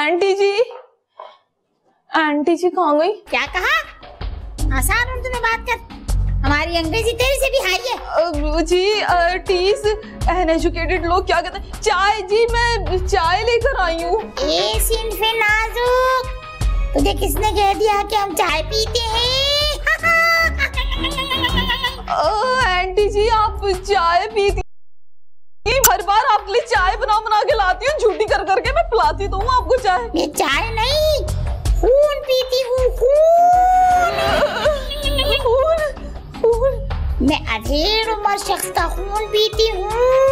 Aunty जी, aunty जी कहाँ गई? क्या कहा? आसान उर्दू में बात कर, हमारी अंग्रेजी तेरे से भी हाई है। जी टीज अनएजुकेटेड लोग क्या कहते हैं? चाय जी, मैं चाय लेकर आई हूँ। ए सिंफे नाजुक, तुझे किसने कह दिया कि हम चाय पीते हैं? आंटी जी आप चाय पीती, हर बार आपके लिए चाय बना बना के लाती हूँ, झूठी कर करके मैं पिलाती तो हूँ आपको चाय। मैं चाय नहीं, खून पीती हूँ, खून। मैं अधेड़ उम्र शख्स का खून पीती हूँ।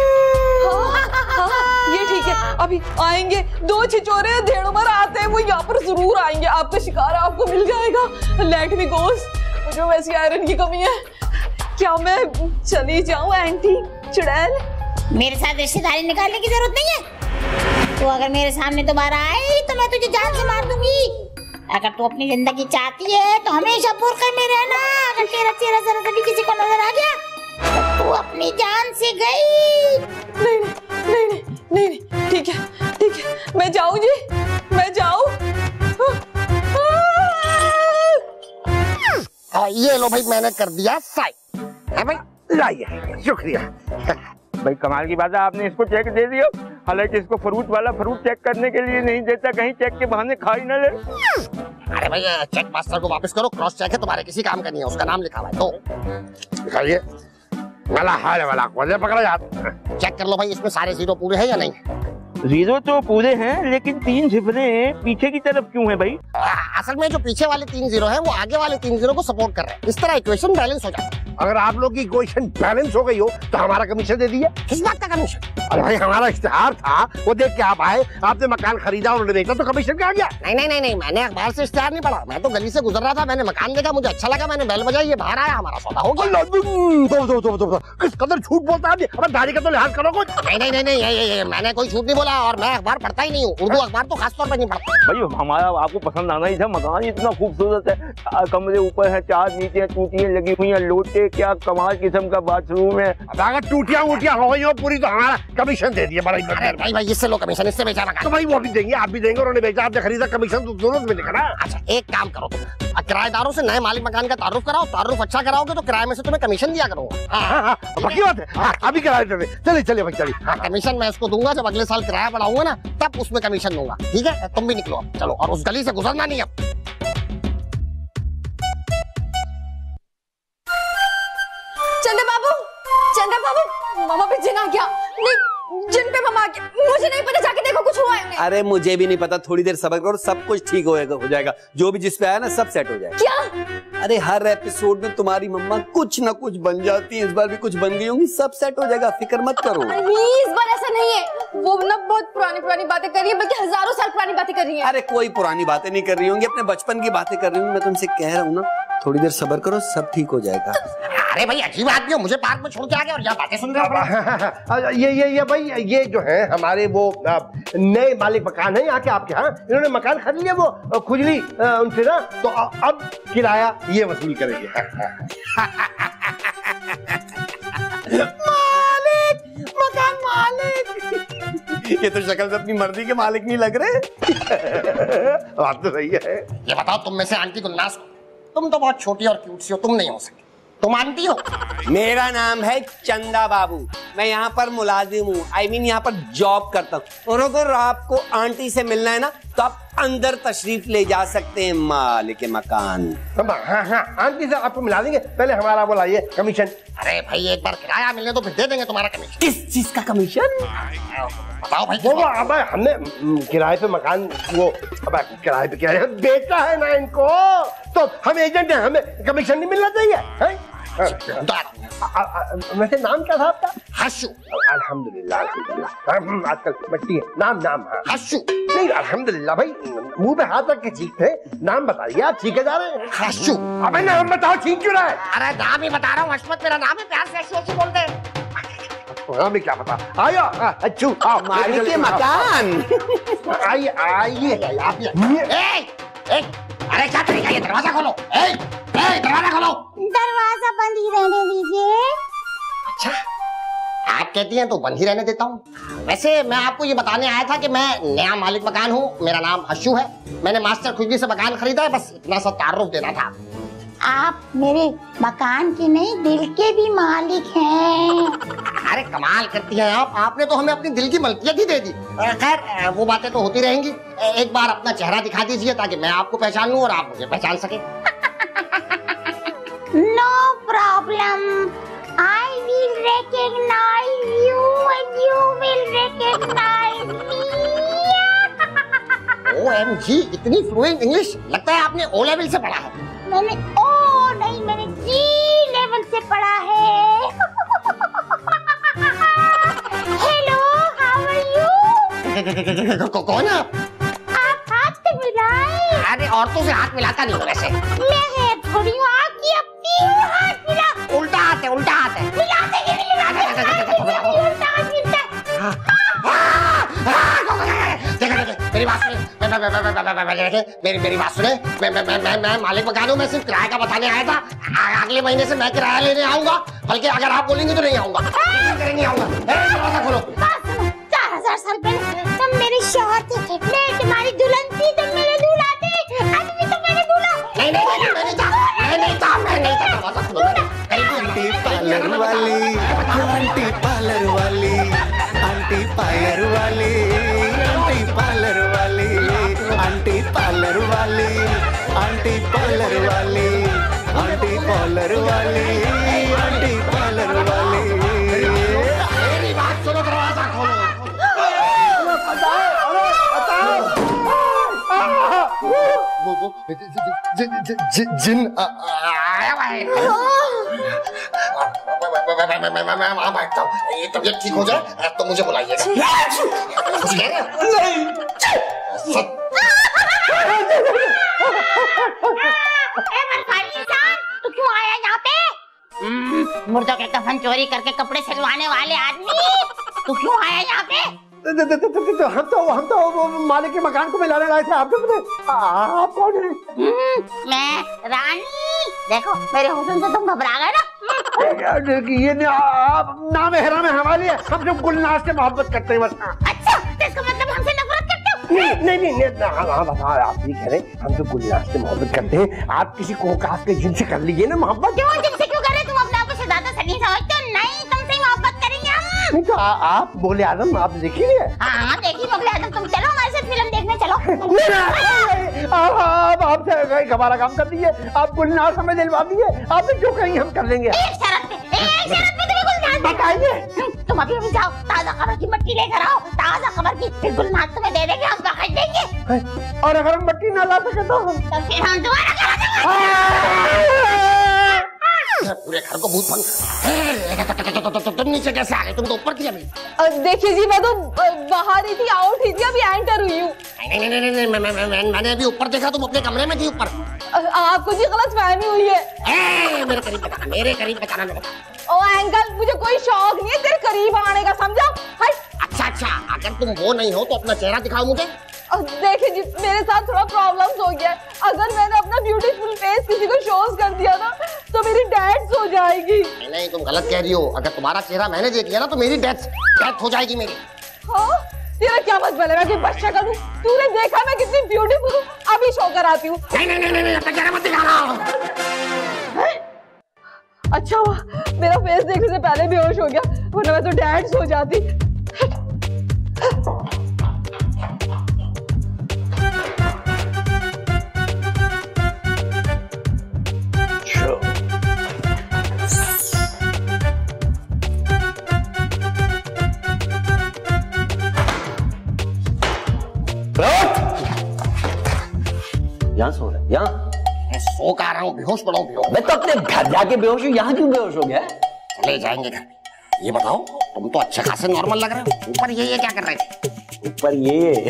ये ठीक है, अभी आएंगे दो छिचोरे ढेड़ उम्र आते हैं, वो यहाँ पर जरूर आएंगे, आपका शिकार आपको मिल जाएगा। लेट मी गोस, मुझे वैसी आयरन की कमी है। क्या मैं चली जाऊँ आंटी चुड़ैल? मेरे साथ रिश्तेदारी निकालने की जरूरत नहीं है। तो अगर मेरे सामने दोबारा आई तो मैं तुझे जान से मार दूंगी। अगर तू अपनी जिंदगी चाहती है तो हमेशा बुर्के में रहना। अगर तेरा चेहरा जरा भी किसी को नजर आ गया तो तू अपनी जान से गई। नहीं नहीं नहीं नहीं नहीं, ठीक है, मैं जाऊँ जी, मैं जाऊँ। ये लो भाई, मैंने कर दिया साइन है भाई, लाइए, शुक्रिया। भाई कमाल की बात है, आपने इसको चेक दे दिया, हालांकि इसको फ्रूट वाला फ्रूट चेक करने के लिए नहीं देता, कहीं चेक के बहाने खा ही न ले। अरे भाई चेक मास्टर को वापस करो, क्रॉस चेक है, तुम्हारे किसी काम का नहीं है, उसका नाम लिखा हुआ है। तो दिखाइए वाला हाल वाला को पकड़ा जाता, चेक कर लो भाई, इसमें सारे जीरो पूरे हैं या नहीं? जीरो तो पूरे हैं, लेकिन 3 झिपरे पीछे की तरफ क्यों है भाई? असल में जो पीछे वाले 3 जीरो है वो आगे वाले 3 जीरो को सपोर्ट कर रहे हैं, इस तरह इक्वेशन बैलेंस हो जाता है। अगर आप लोग की इक्वेशन बैलेंस हो गई हो तो हमारा कमीशन दे दिए। किस बात का कमीशन? अरे भाई हमारा इश्तेहार था, वो देख के आप आए, आपने मकान खरीदा, उन्होंने देखा तो कमीशन क्या आ गया? नहीं, मैंने अखबार से इश्तेहार नहीं पढ़ा, मैं तो गली से गुजर रहा था, मैंने मकान देखा, मुझे अच्छा लगा, मैंने बेल बजाई, ये बाहर आया, हमारा सौदा हो गया। किस कदर झूठ बोलता है, अब दाढ़ी का तो लिहाज करो कुछ। नहीं, मैंने कोई झूठ नहीं बोला, और मैं अखबार पढ़ता ही नहीं हूँ, उर्दू अखबार तो खासतौर पर नहीं पढ़ता। भाई हमारा आपको पसंद आना ही था, मकान इतना खूबसूरत है, 4 कमरे ऊपर है, 4 नीचे टूटियां लगी हुई है, लोटे क्या कमाल किस्म का बाथरूम है। अगर टूटियां वूटियां हो गई हो पूरी तो हमारा कमीशन दे दिए। बड़ा भाई इससे लो कमीशन, इससे बेचा मकान। तो भाई वो भी देंगे, आप भी देंगे, उन्होंने बेचा, आपने खरीदा, कमीशन तो दोनों में मिलेगा ना। अच्छा एक काम करो, किराएदारों से नए मालिक मकान का तारुफ कराओ, तारुफ अच्छा कराओगे तो किराए में से तुम्हें कमीशन दिया करूंगा। हाँ, पक्की बात है, अभी किराए दे, चलिए भाई चलिए। कमीशन मैं इसको दूंगा जब अगले साल किराया बढ़ाऊंगा ना, तब उसमें कमीशन दूंगा, ठीक है? तुम भी निकलो चलो, और उस गली से गुजरना नहीं अब। चंद्र बाबू, मामा पे जिन आ गया। नहीं, जिन पे मामा आ गया, मुझे नहीं पता, जाके देखो कुछ हुआ है। अरे मुझे भी नहीं पता, थोड़ी देर सब्र करो, सब कुछ ठीक हो जाएगा, जो भी जिस पे आया ना सब सेट हो जाएगा। क्या? अरे हर एपिसोड में तुम्हारी मम्मा कुछ ना कुछ बन जाती है, इस बार भी कुछ बन गई होंगी, सब सेट हो जाएगा, फिक्र मत करो। इस बार ऐसा नहीं है, वो ना बहुत पुरानी बातें कर रही है, बल्कि हजारों साल पुरानी बातें कर रही है। अरे कोई पुरानी बातें नहीं कर रही होंगी, अपने बचपन की बातें कर रही होंगी, मैं तुमसे कह रहा हूँ ना, थोड़ी देर सब्र करो, सब ठीक हो जाएगा। अरे भाई अजीब आदमी हो, मुझे पार्क में छोड़ के आ गया और यहाँ बातें सुन रहे हो। ये भाई ये जो है हमारे वो नए मालिक मकान है यहाँ के आपके, हाँ इन्होंने मकान खरीद लिया, वो खुजली उनसे ना, तो अब किराया ये वसूल करेंगे। मालिक, मकान मालिक, ये तो शक्ल से अपनी मर्जी के मालिक नहीं लग रहे। बात तो सही है। ये बताओ तुम में से आंटी गुलनास, तुम तो बहुत छोटी और क्यूट सी हो, तुम नहीं हो सकती, तुम आंटी हो। मेरा नाम है चंदा बाबू, मैं यहाँ पर मुलाजिम हूँ, यहाँ पर जॉब करता हूँ, और अगर आपको आंटी से मिलना है ना तो आप अंदर तशरीफ ले जा सकते हैं मालिक मकान। हाँ, आंटी से आपको मिला देंगे, पहले हमारा वो लाइए कमीशन। अरे भाई एक बार किराया मिलने तो फिर दे देंगे तुम्हारा कमीशन। किस चीज का कमीशन? बताओ भाई। वो अब हमने किराए पे मकान, वो अब किराए पे किराया बेचा है ना इनको, तो हम एजेंट हैं, हमें कमीशन नहीं मिलना चाहिए। वैसे नाम क्या था आपका? हर्षु। अल्हम्दुलिल्लाह, आजकल मट्टी है, नाम हाँ। हर्षु नहीं, अल्हम्दुलिल्लाह भाई, मुंह पे हाथ रख के चीखते, नाम बताइए, आप चीखे जा रहे हैं। हर्षु। अबे नाम बताओ, चीख क्यों रहा है? अरे नाम ही बता रहा हूँ, हशमत मेरा नाम है, प्यार से हर्षु बोलते हैं। हमें क्या पता। आया अच्छू, आओ मालिक के मकान। आइए आप। अरे क्या तरीका, ये दरवाजा खोलो। दरवाजा खोलो। दरवाजा बंद ही रहने दीजिए। अच्छा आप कहती हैं तो बंद ही रहने देता हूँ। वैसे मैं आपको ये बताने आया था कि मैं नया मालिक मकान हूँ, मेरा नाम अशु है। मैंने मास्टर खुजली से मकान खरीदा है, बस इतना सा तारुफ देना था। आप मेरे मकान के नहीं दिल के भी मालिक हैं। अरे कमाल करती हैं आप, आपने तो हमें अपनी दिल की मलकियत ही दे दी। खैर वो बातें तो होती रहेंगी। एक बार अपना चेहरा दिखा दीजिए ताकि मैं आपको पहचान लूं और आप मुझे पहचान सके। No problem, I will recognize you and you will recognize me. OMG, इतनी फ्लुएंट इंग्लिश, लगता है आपने O लेवल से पढ़ा है। मैंने ओ नहीं, मैंने G लेवल से पढ़ा है। Hello, how are you? कौन है आप? आप हाथ मिलाएं। अरे औरतों से हाथ मिलाता नहीं हूँ वैसे। मैं है थोड़ी हूँ, आपकी अपनी हूँ, हाथ मिला। उल्टा हाथ है, उल्टा हाथ है। मिलाते कि नहीं मिलाते? उल्टा हाथ मिलता है। मेरी बात सुने, मेरी बात सुने। मैं मालिक मकान हूँ, मैं सिर्फ किराए का बताने आया था। अगले महीने से मैं किराया लेने आऊंगा, बल्कि अगर आप बोलेंगे तो नहीं आऊंगा। नहीं आऊंगा। दरवाजा खोलो। 4000 साल पहले तुम मेरे शौहर थे, मैं तुम्हारी दुल्हन थी, तुम मेरे दूल्हा थे। आज भी तुम मेरे दूल्हा। नहीं, दरवाजा खोलो। आंटी पार्लर वाली, आंटी पार्लर वाली, आंटी पार्लर वाली, आंटी पार्लर वाली, आंटी पार्लर वाली, आंटी पार्लर वाली, आंटी पार्लर वाली, आंटी पार्लर वाली। मेरी बात सुनो, दरवाजा खोलो। जिन आया है। मैं वहाँ बैठता हूँ, ये तबीयत ठीक हो जाए तो मुझे बुलाइएगा। कुछ कह रहे हो? तू क्यों आया यहाँ पे? मुर्दों के कफन चोरी करके कपड़े सिलवाने वाले आदमी, तू क्यों आया यहाँ पे? हम तो मालिक के मकान को मिलाने लाए थे। आप कौन है? मैं रानी। देखो मेरे हुस्न से तुम घबरा गए ना। ये आप नाम हराम है हमारे, हम जो गुलनाज से मोहब्बत करते हैं बस। अच्छा, तो इसका मतलब हमसे नफरत करते हो? नहीं, हाँ बताओ, आप भी कह रहे हम तो गुलनाज से मोहब्बत करते हैं। आप किसी कोकास के जिनसे कर लीजिए ना मोहब्बत। क्यों जिनसे क्यों कर रहे? तुम अपने आप को ज्यादा सनी समझते हो? नहीं, तुमसे मोहब्बत करेंगे हम। नहीं तो आप बोले आदम आप देखिए। हाँ देखिए बोले आदम, तुम चलो हमारे साथ फिल्म देखने चलो। आप आपसे हमारा काम कर दीजिए, आप गुलनाज हमें दिलवा दीजिए, आप जो कहेंगे हम कर लेंगे। एक शर्त पे तुम्हें गुलनाज बताइए। तुम अभी जाओ, ताजा कबर की मट्टी लेकर आओ, ताजा कबर की, फिर गुलनाज तुम्हें दे देंगे, हम पकड़ देंगे। और अगर हम मट्टी ना ला सके तो फिर हम दोबारा करा देंगे। पूरे घर को भूत भंग। तुम नीचे कैसे आ गए? तुम तो ऊपर थी अभी। देखिए जी, मैं तो बाहर ही थी, आउट ही थी, अभी एंटर हुई हूँ। नहीं, मैंने अभी ऊपर देखा, तुम अपने कमरे में थी ऊपर। आपको जी गलतफहमी हुई है। मेरे करीब बताना। ओ अंकल, मुझे कोई शौक नहीं है तेरे करीब आने का, समझा? अच्छा, अगर तुम वो नहीं हो तो अपना चेहरा दिखाओ मुझे। देखिए जी, मेरे साथ थोड़ा प्रॉब्लम्स हो गया है। अगर मैंने अपना ब्यूटीफुल फेस किसी को शोज कर दिया ना तो मेरी डेथ हो जाएगी। नहीं, तुम गलत कह रही हो। अगर तुम्हारा चेहरा मैंने देख लिया ना तो मेरी डेथ हो जाएगी मेरी। हाँ, तेरा क्या मतलब है? मैं कोई बच्चा करूं? तूने देखा मैं कितनी ब्यूटीफुल हूँ? अभी शो कर आती हूँ। नहीं, अपना चेहरा मत दिखाना। अच्छा हुआ मेरा फेस देखने से पहले बेहोश हो गया, वरना मैं तो डेथ हो जाती। यहाँ सो रहा है? यहाँ मैं सो का रहा हूँ, बेहोश पड़ा हूँ। मैं तो अपने घर जाके बेहोश हूँ, यहाँ क्यों बेहोश हो गया? चले जाएंगे घर में। ये बताओ, तुम तो अच्छे खासे नॉर्मल लग रहे हो। ऊपर ये क्या कर रहे थे? ऊपर ये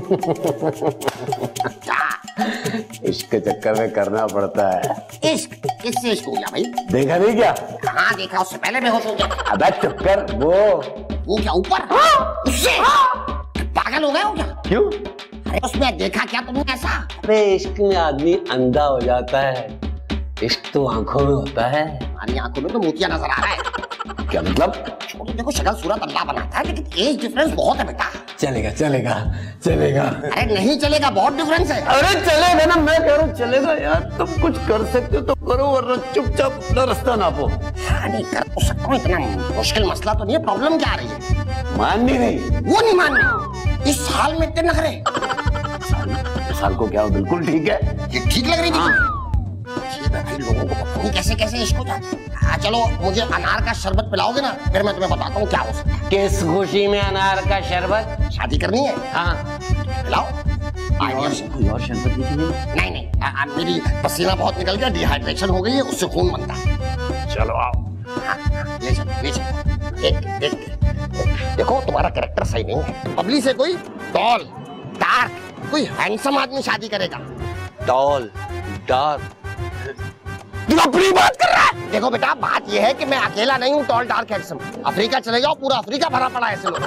क्या इश्क के चक्कर में करना पड़ता है। इश्क? किससे इश्क हो गया भाई? देखा नहीं क्या? हाँ देखा, उससे पहले बेहोश हो गया। अबे चुप कर। वो क्या ऊपर? उससे पागल हो गए हो क्या? क्यों? अरे उसमें देखा क्या तुमने ऐसा? अरे इश्क में आदमी अंधा हो जाता है, इश्क तो आंखों में होता है। हमारी आंखों में तो मोतिया नजर आ रहा है। क्या मतलब? छोटू देखो शक्ल सूरत अल्लाह बनाता है, लेकिन एज डिफरेंस बहुत है बेटा। चलेगा चलेगा चलेगा। अरे नहीं चलेगा, बहुत डिफरेंस है। अरे चलेगा ना, मैं कह रहा हूँ चलेगा यार। तुम कुछ कर सकते हो तो करो, वरना चुपचाप अपना रास्ता नापो। हाँ नहीं कर तो सकता हूँ, इतना मुश्किल मसला तो नहीं है। प्रॉब्लम क्या आ रही है? मान नहीं रही। वो नहीं मान रही। इस साल में इतने नखरे। साल को क्या बिल्कुल ठीक है। ये ठीक लग रही थी। भाई लोगों को पता नहीं कैसे कैसे इसको चलो मुझे अनार का शरबत पिलाओगे ना, फिर मैं तुम्हें बताता हूँ क्या हो सकता है। किस खुशी में अनार का शरबत? शादी करनी है? हाँ पिलाओ। और शरबत नहीं नहीं, मेरी पसीना बहुत निकल गया, डिहाइड्रेशन हो गई है, उससे खून बनता है। चलो आओ। ले चलो। देखो तुम्हारा कैरेक्टर सही नहीं है। पब्लिक से कोई टॉल डार्क कोई हैंडसम आदमी शादी करेगा। Tall dark? तू अपनी बात कर रहा है? देखो बेटा, बात यह है कि मैं अकेला नहीं हूँ टॉल डार्क हैंडसम। अफ्रीका चले जाओ, पूरा अफ्रीका भरा पड़ा है ऐसे लोग।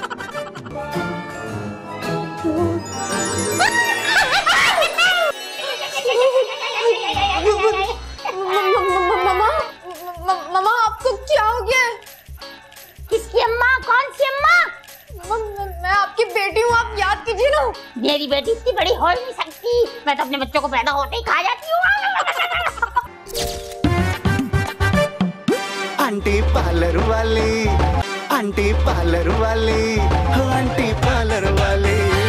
मम्मा आपको क्या हो गया? किसकी अम्मा? कौन सी अम्मा? मैं आपकी बेटी हूँ, आप याद कीजिए ना। मेरी बेटी इतनी बड़ी हो ही नहीं सकती, मैं तो अपने बच्चों को पैदा होते ही खा जाती हूँ। आंटी पार्लर वाली, आंटी पार्लर वाली, आंटी पार्लर वाली।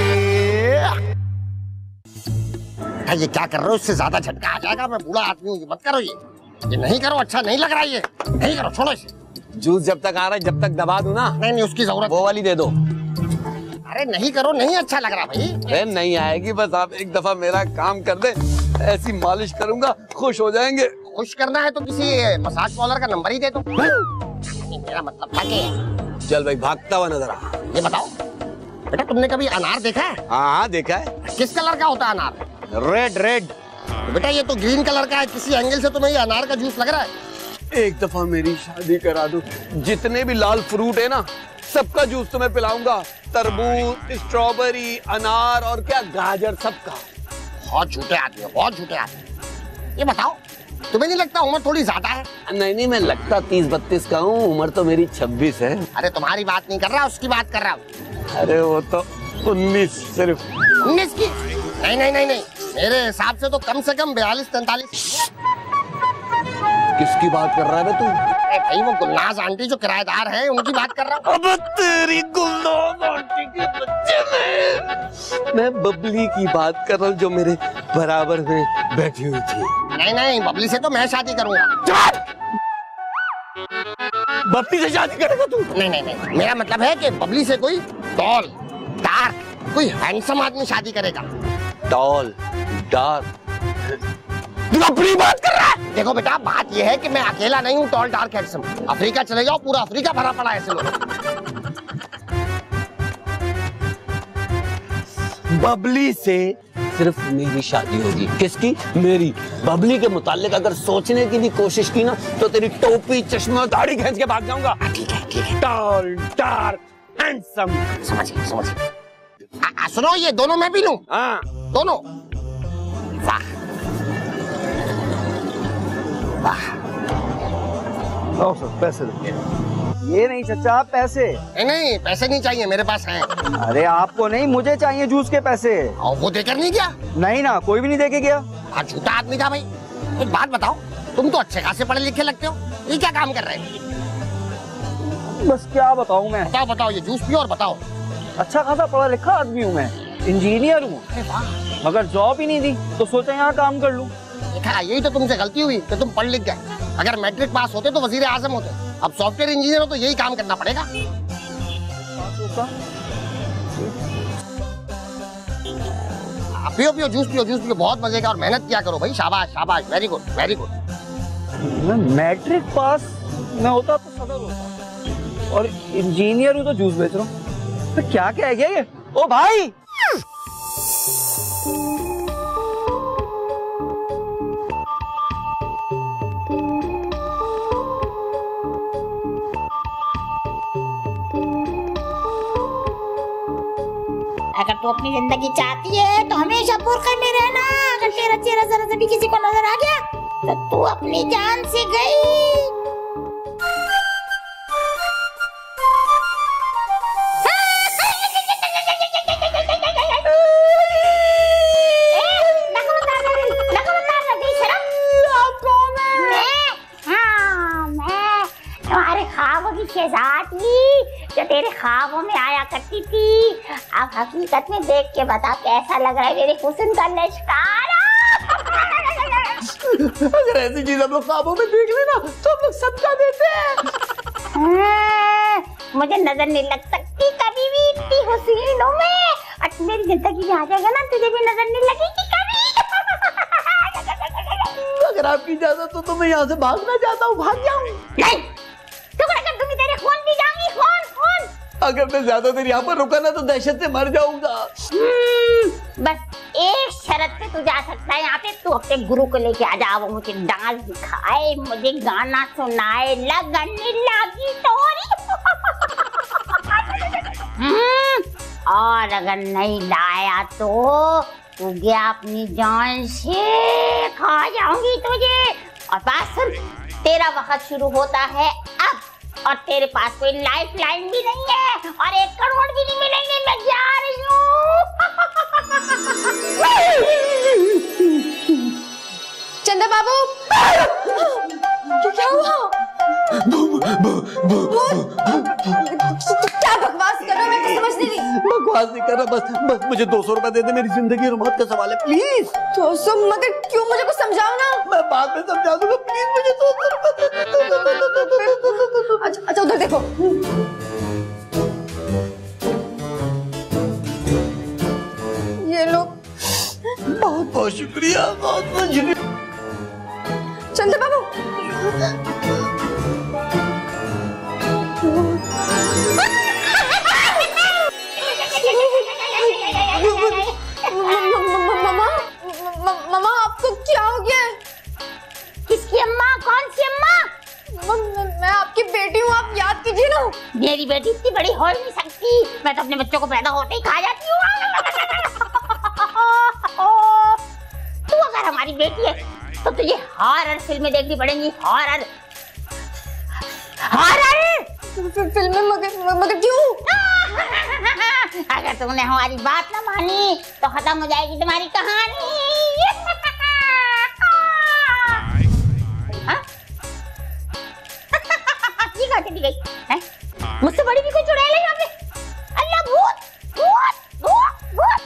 ये क्या कर रहे हो? इससे ज्यादा झटका आ जाएगा। मैं बूढ़ा आदमी हूँ, ये मत करो। ये नहीं करो, अच्छा नहीं लग रहा है। ये नहीं करो, छोड़ो इसे। जूस जब तक आ रहा है जब तक दबा दूं ना। नहीं उसकी जरूरत। वो वाली दे दो। अरे नहीं करो, नहीं अच्छा लग रहा भाई। अरे नहीं आएगी, बस आप एक दफा मेरा काम कर दे, ऐसी मालिश करूंगा खुश हो जाएंगे। खुश करना है तो किसी मसाज पार्लर का नंबर ही दे दो। मेरा मतलब था कि चल भाई, भागता हुआ नजर आ। ये बताओ बेटा, तुमने कभी अनार देखा है? हाँ देखा है। किस कलर का होता है अनार? Red red. बेटा ये तो ग्रीन कलर का है। किसी एंगल से तुम्हें ये अनार का जूस लग रहा है? एक दफा मेरी शादी करा दो, जितने भी लाल फ्रूट है ना सबका जूस तुम्हें पिलाऊंगा। तरबूज, स्ट्रॉबेरी, अनार और क्या गाजर, सबका। बहुत झूठे आदमी हो, बहुत झूठे आदमी। ये बताओ, तुम्हें नहीं लगता उम्र थोड़ी ज्यादा है? नहीं मैं लगता 30-32 का हूँ, उम्र तो मेरी 26 है। अरे तुम्हारी बात नहीं कर रहा, उसकी बात कर रहा हूँ। अरे वो तो 19 सिर्फ। 19 की? नहीं, मेरे हिसाब से तो कम से कम 42-43। किसकी बात कर रहा है तू? अरे भाई वो गुलनाज आंटी जो किराएदार है, उनकी बात कर रहा हूँ। अब तेरी गुलनाज आंटी के बच्चे में मैं बबली की बात कर रहा हूँ, जो मेरे बराबर में बैठी हुई थी। नहीं बबली से तो मैं शादी करूंगा। बबली से शादी करेगा तू? नहीं, मेरा मतलब है कि बबली से कोई टॉल डार्क कोई हैंडसम आदमी शादी करेगा। Tall dark? तू अपनी बात कर रहा है? देखो बेटा, बात यह है कि मैं अकेला नहीं हूँ टॉल डार्क हैंडसम। अफ्रीका चले जाओ, पूरा अफ्रीका भरा पड़ा है ऐसे लोग। बबली से सिर्फ मेरी शादी होगी। किसकी? मेरी। बबली के मुतालिक अगर सोचने की भी कोशिश की ना तो तेरी टोपी चश्मा दाढ़ी खींच के भाग जाऊंगा। ठीक है। Tall dark handsome. समझिए। सुनो, ये दोनों मैं भी लूं? हाँ दोनों। वाह। पैसे ये नहीं चचा, पैसे नहीं पैसे नहीं चाहिए, मेरे पास हैं। अरे आपको नहीं, मुझे चाहिए जूस के पैसे। और वो देकर नहीं गया? नहीं ना, कोई भी नहीं देके गया। झूठा आदमी था भाई। एक बात बताओ, तुम तो अच्छे खासे पढ़े लिखे लगते हो, ये क्या काम कर रहे हैं? बस क्या बताऊं मैं। बताओ, ये जूस पियो और बताओ। अच्छा खासा पढ़ा लिखा आदमी हूँ मैं, इंजीनियर हूँ, मगर जॉब ही नहीं दी तो सोचा यहाँ काम कर लूं। देखा, यही तो तुमसे गलती हुई कि तुम पढ़ लिख गए। अगर मैट्रिक पास होते तो वजीर आजम होते। अब सॉफ्टवेयर इंजीनियर हो तो यही काम करना पड़ेगा। पियो जूस पियो, बहुत मजे का। और मेहनत किया करो भाई। शाबाश, वेरी गुड। मैं मैट्रिक पास मैं होता तो सदर होता, और इंजीनियर हूँ तो जूस बेच रहा हूँ। तो क्या कह गया ये? ओ भाई, अगर तू अपनी जिंदगी चाहती है तो हमेशा बुर्खे में रहना। अगर तेरा चेहरा जरा से भी किसी को नजर आ गया तो तू अपनी जान से गई। शहजादी जो तेरे ख्वाबों में आया करती थी, अब हकीकत में देख के बता कैसा लग रहा है मेरे हुस्न का लश्कारा। अगर ऐसी चीज हम लोग ख्वाबों में देख लेना तो हम लोग सदका देते हैं। मुझे नजर नहीं लग सकती कभी भी इतनी हुसीनों में, और मेरी जिंदगी में आ जाएगा ना तुझे भी नजर नहीं लगेगी कभी। अगर आपकी इजाजत हो तो मैं यहाँ से भागना चाहता हूँ, भाग जाऊँ। नहीं, तुम तेरे खून भी जाऊंगी, खून। अगर मैं ज्यादा देर यहाँ पर रुका ना तो दहशत से मर जाऊंगा। बस एक शर्त पे तू जा सकता है यहाँ पे, तू अपने गुरु को लेके आ जा, वो मुझे डांस दिखाए, मुझे गाना सुनाए, लगने लगी तोरी। और अगर नहीं लाया तो तू गया अपनी जान से, खा जाऊंगी तुझे। और बात सुन, तेरा वक्त शुरू होता है अब, और तेरे पास कोई लाइफ लाइन भी नहीं है, और 1 करोड़ भी नहीं मिलेंगे। मैं जा रही हूँ। चंदा बाबू, क्या हुआ? क्या बकवास कर रहे हो? मैं तो समझ नहीं रही। बकवास नहीं कर रहा, बस मुझे 200 रुपए दे दे, मेरी जिंदगी और मौत का सवाल है, प्लीज। 200? मगर क्यों? मुझे कुछ समझाओ ना। मैं बाद में समझा दूंगा, प्लीज मुझे 200 रुपए दे। अच्छा उधर देखो। ये लो। बहुत बहुत शुक्रिया, बहुत बहुत शुक्रिया। चंदा बाबू, मामा आपको क्या हो गया? किसकी अम्मा? कौन सी अम्मा? मैं आपकी बेटी हूँ, आप याद कीजिए ना। मेरी बेटी इतनी बड़ी हो नहीं सकती, मैं तो अपने बच्चों को पैदा होते ही खा जाती हूँ। तू अगर हमारी बेटी है तो तुझे हॉरर फिल्में देखनी पड़ेंगी, हॉरर। फिल्में? मगर क्यों? अगर तुमने हमारी बात ना मानी तो खत्म हो जाएगी तुम्हारी कहानी। ये कहाँ चली गई? मुझसे बड़ी भी कोई चुड़ैल है यहाँ पे? अल्लाह, भूत भूत भूत भूत।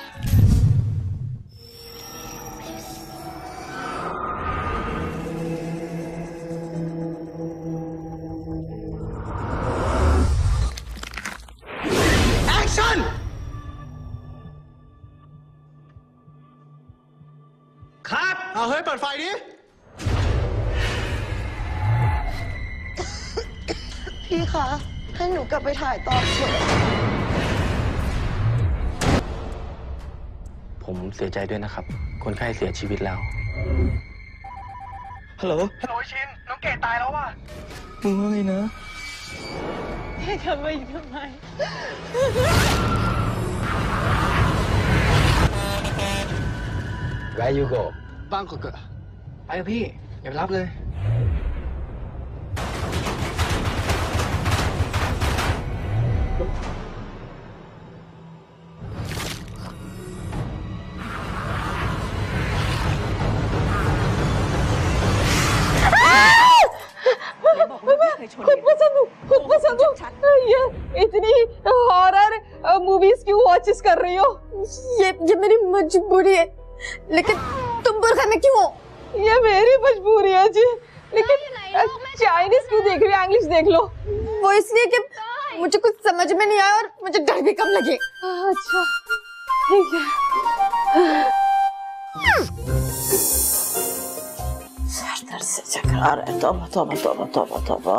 एक्शन!ครับเอาเฮ้ยเปิดไฟดิพี่คะให้หนูกลับไปถ่ายตอนเถอะผมเสียใจด้วยนะครับ คนไข้เสียชีวิตแล้วฮัลโหลฮัลโหลชินน้องเกดตายแล้วว่ะมึงว่าไงนะทำไม Where you go บางกอกไปกับพี่อย่าไปรับเลย खुद पसंद हूँ। ये इतनी हॉरर मूवीज क्यों वॉचेस कर रही हो? ये मेरी मजबूरी है, लेकिन तुम बुरखा में क्यों हो? ये मेरी मजबूरी है जी, लेकिन चाइनीज क्यों देख रही हो? इंग्लिश देख लो। वो इसलिए कि मुझे कुछ समझ में नहीं आया और मुझे डर भी कम लगे। अच्छा ठीक है। सर दर्द से चक्कर आ रहा है। तौबा तौबा तौबा तौबा तौबा।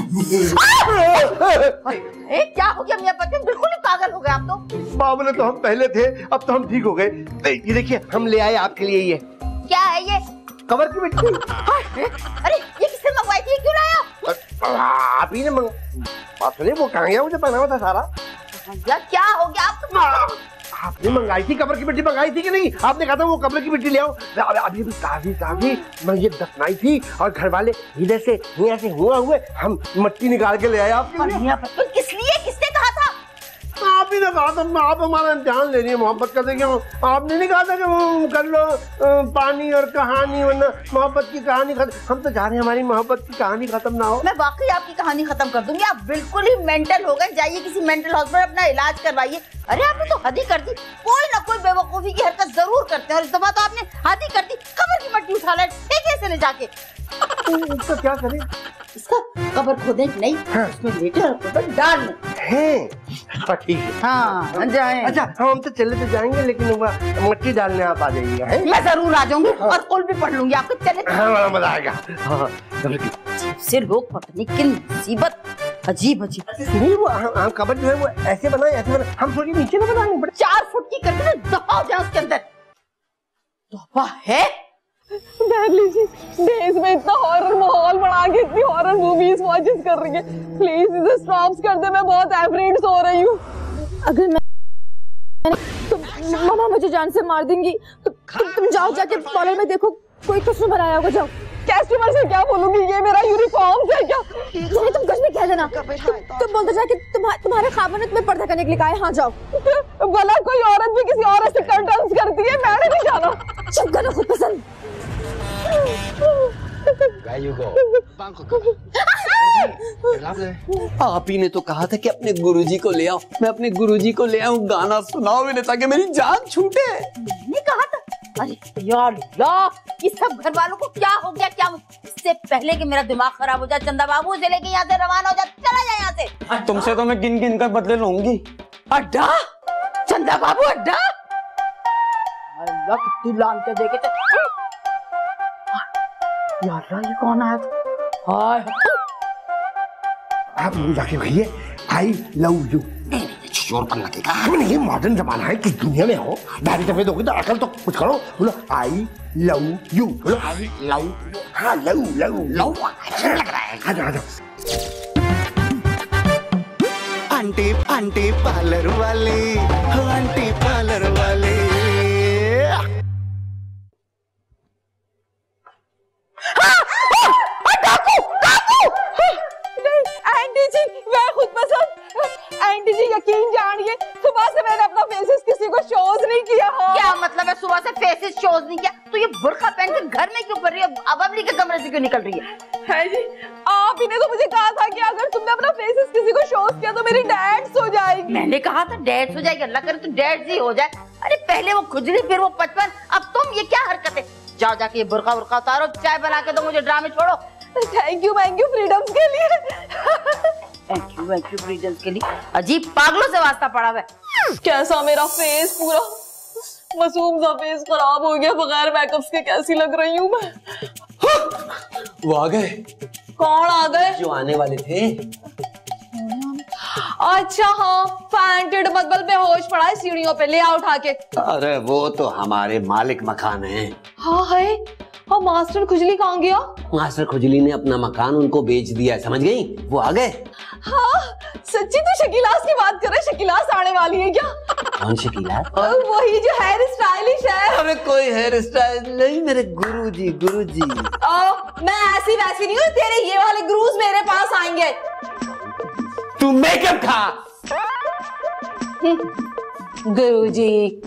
क्या हो गया मियां पति? बिल्कुल ही पागल हो गए आप तो। बाबूले तो हम पहले थे, अब तो हम ठीक हो गए। ये देखिए हम ले आए आपके लिए। ये क्या है ये? कवर की मिट्टी। अरे ये किसने मंगवाई थी? क्यों लाया? आप ही ने बात सुनिए, वो कहाँ गया? मुझे पहना हुआ था सारा। क्या हो गया आपको? आपने मंगाई थी कब्र की मिट्टी, मंगाई थी कि नहीं? आपने कहा था वो कब्र की मिट्टी ले आओ। अभी भी ताजी ताजी मैं ये दफनाई थी, और घर वाले इधर से यहाँ से हुए हम मिट्टी निकाल के ले आए आपके लिए। किस लिए? किसने कहा था? आप ही ने कहा था, आप हमारा इम्तिहान ले रही है मोहब्बत का। देखिए आपने नहीं कहा था कि वो कर लो पानी और कहानी, वरना मोहब्बत की कहानी खत्म। हम तो चाह रहे हैं हमारी मोहब्बत की कहानी खत्म ना हो। मैं वाकई आपकी कहानी खत्म कर दूंगी। आप बिल्कुल ही मेंटल हो गए। जाइए किसी मेंटल हॉस्पिटल अपना इलाज करवाइए। अरे आपने तो हद ही कर दी। कोई ना कोई बेवकूफी की हरकत जरूर करते हैं और इस दफा तो आपने हद ही कर दी। कब्र की मट्टी उठा लाए कैसे ले जाके। इसका क्या करें? इसका कब्र खोदे नहीं, हाँ। उसमें लेटे और कब्र डाल है। ठीक है। हाँ जाए। अच्छा हम तो चले तो जाएंगे, लेकिन मट्टी डालने आप आ जाइएगा। मैं जरूर आ जाऊंगी और कुल भी पढ़ लूंगी। आपको चले हाँ, मजा आएगा। हाँ, से लोग पता नहीं किन मुसीबत अजीब अजीब। नहीं वो हम कब्र जो है वो ऐसे बनाए, ऐसे बनाए। हम थोड़ी नीचे ना बनाएंगे, बट 4 फुट की करके ना दफा हो जाए उसके अंदर। दफा है डेज में इतना हॉरर माहौल बना के इतनी हॉरर मूवीज वॉचेस कर रही है। प्लीज इसे स्टॉप कर दे, मैं बहुत एवरेट हो रही हूँ। अगर मैं तो मामा मुझे जान से मार देंगी। तुम जाओ जाके कॉलेज में देखो कोई कस्टमर आया होगा। जाओ। कस्टमर से क्या बोलूंगी, ये मेरा यूनिफॉर्म है क्या? तुम कुछ नहीं कह देना। तुम बोलते जाके तुम्हारे खाबा ने तुम्हें पर्दा करने के लिए कहा है। हाँ जाओ। भला कोई औरत भी किसी औरत से टर्न्स करती है, मैंने नहीं जाना। चुप करो, खुद पसंद। आप ही ने तो कहा था कि अपने गुरुजी को ले आओ। मैं अपने गुरुजी को ले आऊं, गाना सुनाओ मैंने ताकि मेरी जान छूटे। मैंने कहा था। अरे यार ये सब घर वालों को क्या हो गया? क्या इससे पहले कि मेरा दिमाग खराब हो जाए, चंदा बाबू से लेके यहाँ से रवाना हो जाए। चला जाए यहाँ से। तुमसे तो मैं गिन गिन कर बदले लूंगी। अड्डा चंदा बाबू, अड्डा। अल्लाह कितनी लानतें देके यार ये कौन आया था? हाय आप जाके कहिए आई लव यू। शोर पर लगेगा। ये मॉडर्न जमाना है, किस दुनिया में हो। दाढ़ी सफेद होगी तो अकल तो कुछ करो। बोलो आई लव यू। बोलो आई लव। हाँ लव लव लव अच्छा लग रहा है। आ जाओ। आंटी आंटी पार्लर वाले, हो आंटी पार्लर वाले। आंटी जी मैं खुद पसंद। आंटी जी यकीन जानिए, सुबह से मैंने अपना फेसेस किसी को शोज नहीं किया। क्या मतलब है सुबह से फेसेस शोज नहीं किया? तो ये बुर्का पहन के घर में क्यों कर रही है? अबली के कमरे से क्यों निकल रही है? जी आप ही ने तो मुझे कहा था कि अगर तुमने अपना फेसेस किसी को शोज किया तो मेरी डैड्स हो जाएगी। मैंने कहा था डैड्स हो जाएगी। अल्लाह करे तो डैड्स ही हो जाए। अरे पहले वो खुजली, फिर वो 55, अब तुम ये क्या हरकत है? जाओ जाके ये बुर्का उतारो, चाय बना के दो, मुझे ड्रामे छोड़ो। थैंक यू फ्रीडम्स के लिए। थैंक यू फ्रीडम्स के लिए। अजीब पागलों से वास्ता पड़ा हुआ है। कैसा मेरा फेस, पूरा मासूम सा फेस खराब हो गया। बगैर मेकअप्स के कैसी लग रही हूँ मैं। वो आ गए। कौन आ गए? जो आने वाले थे। अच्छा हाँ, फैंटेड मकबल पे होश पड़ा है सीढ़ियों पे, ले आ उठा के। अरे वो तो हमारे मालिक मकान है। हाँ है। हाँ मास्टर खुजली कहाँ गया? मास्टर खुजली ने अपना मकान उनको बेच दिया, समझ गई? वो आ गए। हाँ सच्ची तो शकीलास की बात कर रहे? शकीलास आने वाली है क्या? कौन शकीला? वही जो हेयर स्टाइलिश है। अरे कोई हेयर स्टाइल नहीं, मेरे गुरुजी। मैं ऐसी वैसी नहीं हूँ, तेरे ये वाले गुरुज मेरे पास आएंगे। तू मेकअप खा। गुरुजी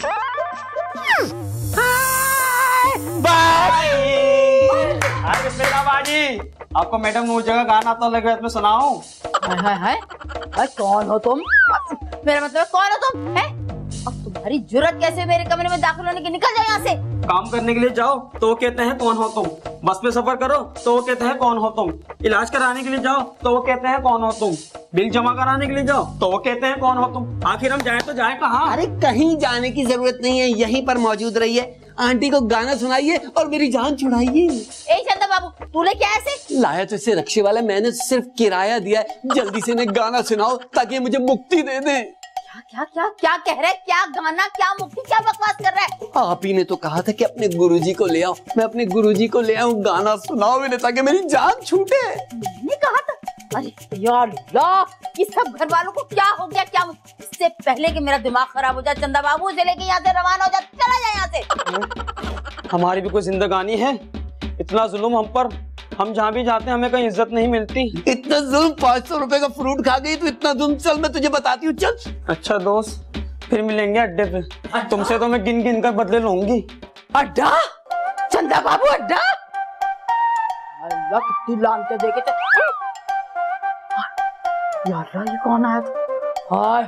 आपको मैडम वो जगह गाना तो लग रहा है, मैं सुनाऊं? हाय कौन हो तुम? मेरा मतलब कौन हो तुम? है? अब तुम्हारी जुर्रत कैसे मेरे कमरे में दाखिल होने की? निकल जाओ यहाँ से। काम करने के लिए जाओ तो वो कहते हैं कौन हो तुम। बस में सफर करो तो वो कहते हैं कौन हो तुम। इलाज कराने के लिए जाओ तो वो कहते हैं कौन हो तुम। बिल जमा कराने के लिए जाओ तो वो कहते हैं कौन हो तुम। आखिर हम जाए तो जाए कहाँ? अरे कहीं जाने की जरूरत नहीं है, यहीं पर मौजूद रहिए। आंटी को गाना सुनाइए और मेरी जान छुड़ाइए। ए चंदा बाबू, तू लेके आया ऐसे? लाया तो इसे रक्षे वाला, मैंने सिर्फ किराया दिया है। जल्दी से इन्हें गाना सुनाओ ताकि मुझे मुक्ति दे दे। क्या कह रहा है? क्या गाना, क्या मुक्ति, क्या बकवास कर रहा है? आप ही ने तो कहा था कि अपने गुरुजी को ले आओ। मैं अपने गुरुजी को ले आऊं, गाना सुनाओ मैंने ताकि मेरी जान छूटे। मैंने कहा था। अरे यार ये सब घर वालों को क्या हो गया? क्या इससे पहले कि मेरा दिमाग खराब हो जाए, चंदा बाबू से लेके यहाँ से रवाना हो जाए। चला जाए यहाँ से। हमारी भी कोई जिंदगानी है। इतना जुल्म हम पर, हम जहाँ भी जाते हैं हमें कहीं इज्जत नहीं मिलती। इतना जुल्म, 500 रुपए का फ्रूट खा गई तो इतना जुल्म। चल मैं तुझे बताती हूँ, चल। अच्छा दोस्त, फिर मिलेंगे अड्डे पे। तुमसे तो मैं गिन गिन कर बदले लूंगी। अड्डा? चंदा बाबू अड्डा? अल्लाह कितनी लानते देखे थे। यार ये कौन आया था? हाय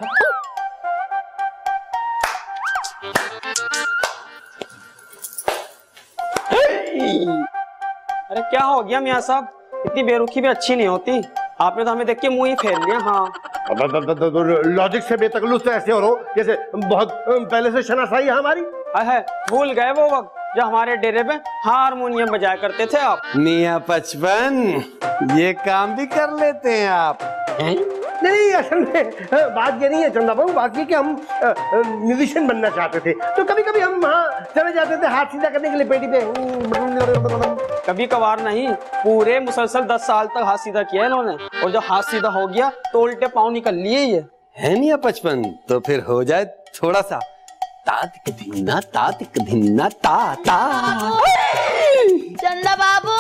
अरे क्या हो गया मियाँ साहब, इतनी बेरुखी भी अच्छी नहीं होती। आपने तो हमें देख के मुंह ही फेर लिया। हाँ लॉजिक से बेतकल्लुफ़ तो ऐसे हो रहो जैसे बहुत पहले से शनासाई है हमारी। है भूल गए वो वक्त जब हमारे डेरे पे हारमोनियम बजाया करते थे आप। मियाँ 55 ये काम भी कर लेते हैं आप? नहीं असल में बात ये नहीं है चंदा बाबू, बात ये कि हम म्यूजिशियन बनना चाहते थे तो कभी कभी हम वहाँ चले जाते थे हाथ सीधा करने के लिए पेटी पे। कभी कभार नहीं, पूरे मुसलसल 10 साल तक हाथ सीधा किया इन्होंने, और जब हाथ सीधा हो गया तो उल्टे पाँव निकल लिए ये। है मियाँ 55 तो फिर हो जाए थोड़ा सा तातिक धिन्ना ता ता। चंदा बाबू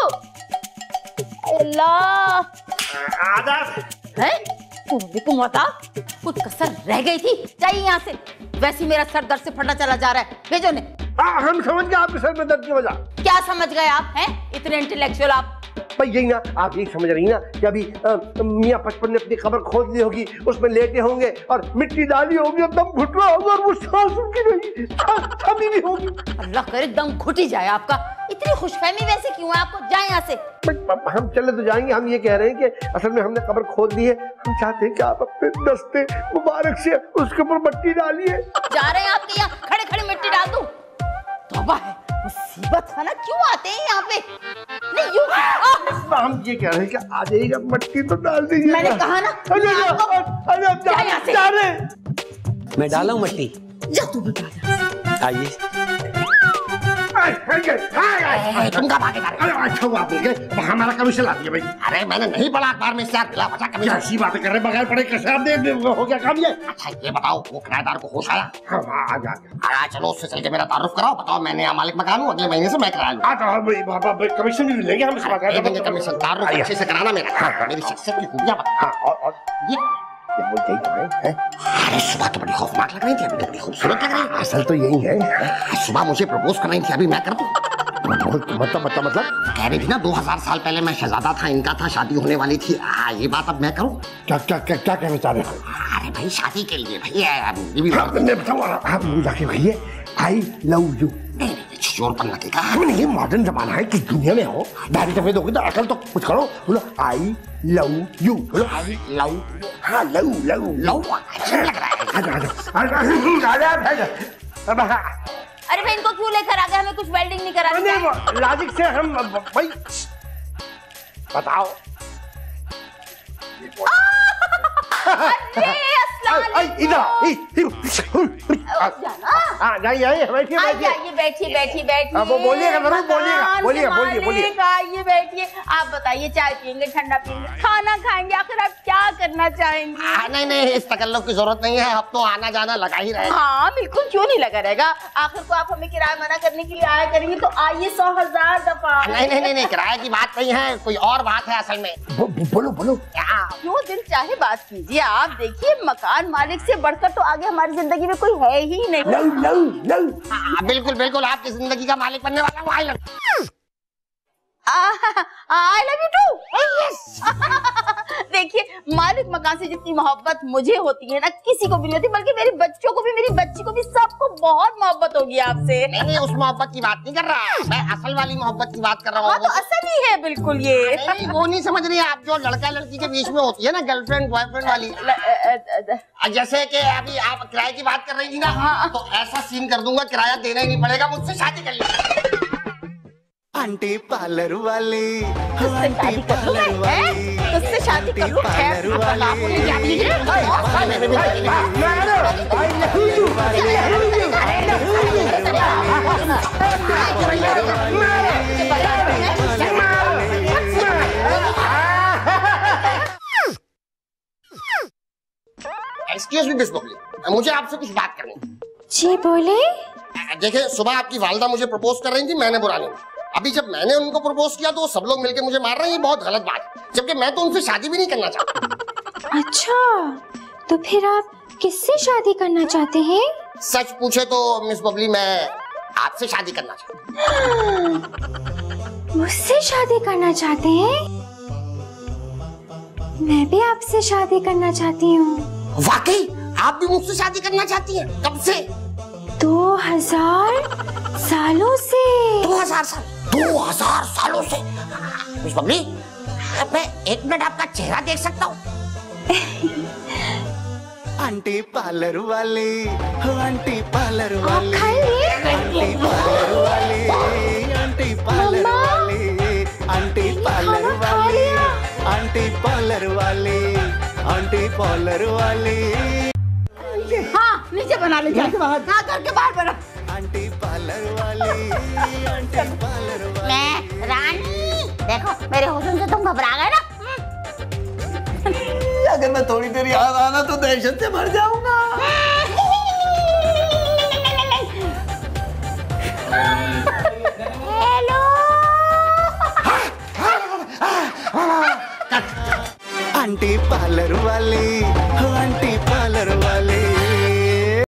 अल्लाह है कुमाता, कुछ कसर रह गई थी, चाहिए यहाँ से। वैसे मेरा सर दर्द से फटा चला जा रहा है, भेजो ने। हम समझ गए आपके सर में दर्द की वजह। क्या समझ गए आप? हैं इतने इंटेलेक्चुअल आप? भाई यही ना, आप यही समझ रही ना कि अभी मियाँ 55 ने अपनी खबर खोद ली होगी, उसमें लेटे होंगे और मिट्टी डाली होगी और दम घुट रहा होगा और वो सांस रुकी नहीं, थमी भी होगी। अल्लाह करे दम घुट ही जाए आपका। इतनी खुशफहमी वैसे क्यों है आपको? जाए यहाँ से। हम चले तो जाएंगे, हम ये कह रहे हैं कि असल में हमने खबर खोद ली है, हम चाहते हैं कि आप अपने दस्ते मुबारक से उसके ऊपर मिट्टी डालिए। जा रहे हैं आपके यहाँ खड़े खड़े मिट्टी डाल दूं? तौबा है, मुसीबत है ना, क्यों आते हैं यहाँ पे? नहीं यूं हम ये कह रहे हैं कि आ जाइएगा, मिट्टी तो डाल दीजिए। मैंने कहा ना। मैं डाला हूँ मिट्टी। जा तू भी डाल। आइए। तुम कब आगे? अरे अच्छा हुआ आप गए, हमारा कमीशन ला दिया भाई। अरे मैंने नहीं पढ़ा अखबार में, इससे बिला बचा कमीशन। ऐसी बातें कर रहे बगैर पढ़े कैसे आप दे हो गया काम ये? अच्छा ये बताओ, वो किराएदार को होश आया? हाँ आ गया। चलो उससे चल के मेरा तारुफ कराओ, बताओ मैं नया मालिक मकान हूँ, अगले महीने से मैं किराया लूँ। कमीशन भी लेंगे हम, कमीशन तारुफ अच्छे से कराना मेरा, मेरी शख्सियत की खूबियां बता। और ये बोलते ही तो है। अरे सुबह तो बड़ी खौफनाक लग रही थी, अभी तो बड़ी खूबसूरत लग रही है। असल तो यही है, सुबह मुझे प्रपोज कर रही थी, अभी मैं कर दूं? मतलब कह रही थी ना 2000 साल पहले मैं शहजादा था, इनका था, शादी होने वाली थी। ये बात अब मैं करूं? क्या कहना चाह रहे हो? अरे भाई शादी के लिए भैया बताओ आप जाके भैया आई लव यू। चोरपन लगेगा। नहीं मॉडर्न जमाना है, किस दुनिया में हो, दाढ़ी सफेद होगी तो अकल तो कुछ करो। बोलो आई लव यू, बोलो आई लव। हाँ लव अच्छा लग रहा है। अरे भाई इनको क्यों लेकर आ गए? हमें कुछ वेल्डिंग नहीं करानी। लॉजिक से हम भाई बताओ। बैठिए। वो बोलिएगा जरूर, बोलिए। आइए बैठिए। आप बताइए, चाय पियेंगे, ठंडा पियेंगे, खाना खाएंगे, आखिर आप क्या करना चाहेंगे? नहीं इस तकल्लुफ की जरूरत नहीं है, अब तो आना जाना लगा ही रहेगा। हाँ बिल्कुल, क्यों नहीं लगा रहेगा? आखिर को आप हमें किराया मना करने के लिए आया करेंगे तो आइए 100,000 दफा। नहीं किराए की बात नहीं है, कोई और बात है असल में। बोलो जो दिल चाहे बात कीजिए। आप देखिए मकान मालिक से बढ़कर तो आगे हमारी जिंदगी में कोई है ही नहीं। बिल्कुल आपकी जिंदगी का मालिक बनने वाला हूँ। I love you too. देखिए मालिक मकान से जितनी मोहब्बत मुझे होती है ना, किसी को भी नहीं होती, बल्कि मेरे बच्चों को भी, मेरी बच्ची को भी, सबको बहुत मोहब्बत होगी आपसे। नहीं उस मोहब्बत की बात नहीं कर रहा, मैं असल वाली मोहब्बत की बात कर रहा हूँ। हाँ तो असल ही है बिल्कुल ये। नहीं, वो नहीं समझ रही आप, जो लड़का लड़की के बीच में होती है ना, गर्लफ्रेंड बॉयफ्रेंड वाली। जैसे कि अभी आप किराए की बात कर रही थी ना, तो ऐसा सीन कर दूंगा, किराया देना ही नहीं पड़ेगा, मुझसे शादी कर लीजिए। आंटी पार्लर वाली, शादी कर लूं मैं? उससे शादी कर लूं? एक्सक्यूज मी मिस बबली, मुझे आपसे कुछ बात करनी है। जी बोले। देखिए सुबह आपकी वालिदा मुझे प्रपोज कर रही थी, मैंने बुरा नहीं। अभी जब मैंने उनको प्रपोज किया तो सब लोग मिलकर मुझे मार रहे हैं, ये बहुत गलत बात है, जबकि मैं तो उनसे शादी भी नहीं करना चाहता। अच्छा तो फिर आप किससे शादी करना चाहते हैं? सच पूछे तो मिस बबली मैं आपसे शादी करना चाहता हूँ। मुझसे शादी करना चाहते हैं? मैं भी आपसे शादी करना चाहती हूँ। वाकई आप भी मुझसे शादी करना चाहती हैं? कब से? 2000 सालों से। 2000 साल? 2000 सालों से? मिस बबली मैं 1 मिनट आपका चेहरा देख सकता हूँ? आंटी पार्लर वाली, हो आंटी पार्लर वाली, खाइए। आंटी पार्लर वाली, आंटी पार्लर वाली, आंटी पार्लर वाली, आंटी पार्लर वाली, आंटी पार्लर वाली। हाँ नीचे बना लीजिए। घर के बाहर। हाँ घर के बाहर बना। आंटी पार्लर वाली, आंटी पार्लर वाली। मैं रानी, देखो मेरे हुस्न से तुम घबरा गए ना। अगर मैं थोड़ी देर याद आना तो दहशत से मर जाऊंगा। हेलो। आंटी पार्लर वाली, हो आंटी पार्लर वाली,